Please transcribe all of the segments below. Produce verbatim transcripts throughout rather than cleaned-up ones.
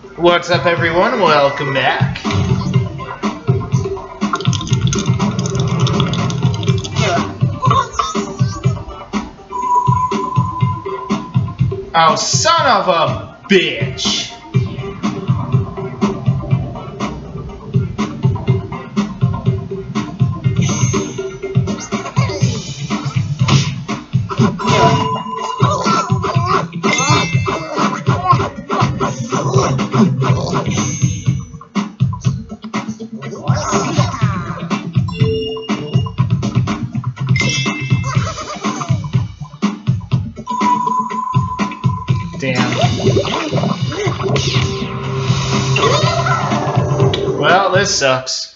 What's up, everyone? Welcome back. Oh, son of a bitch! Damn. Well, this sucks.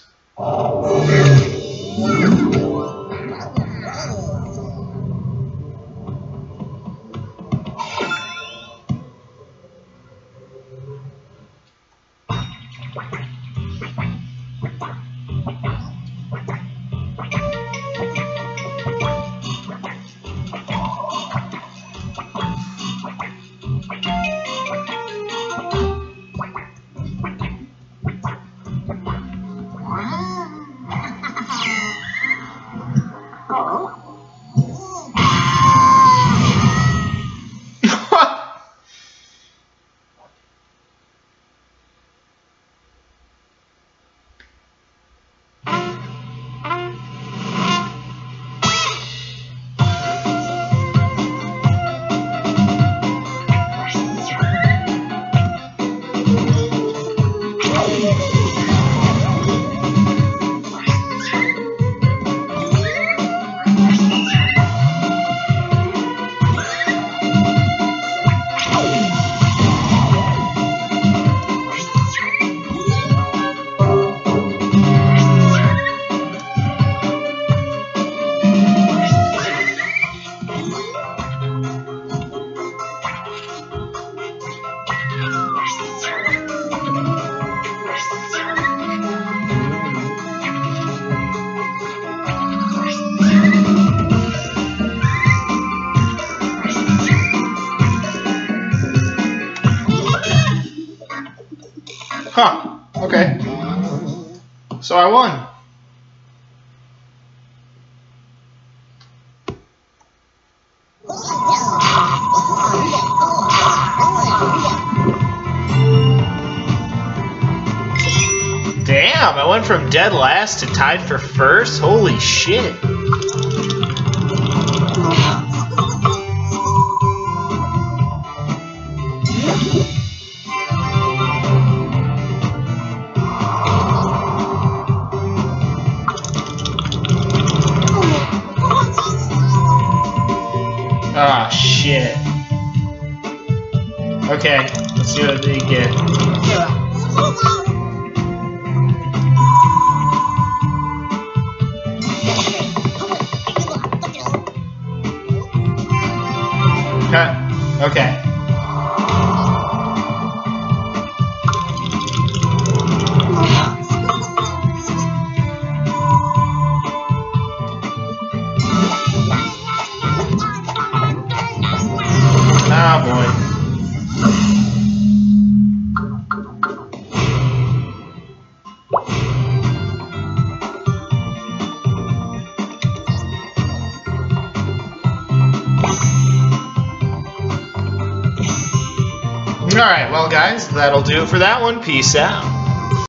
Huh. Okay. So I won. Damn, I went from dead last to tied for first? Holy shit. Ah, shit. Okay, let's see what they get. Huh. Okay. Ah, boy. Alright, well guys, that'll do it for that one. Peace out.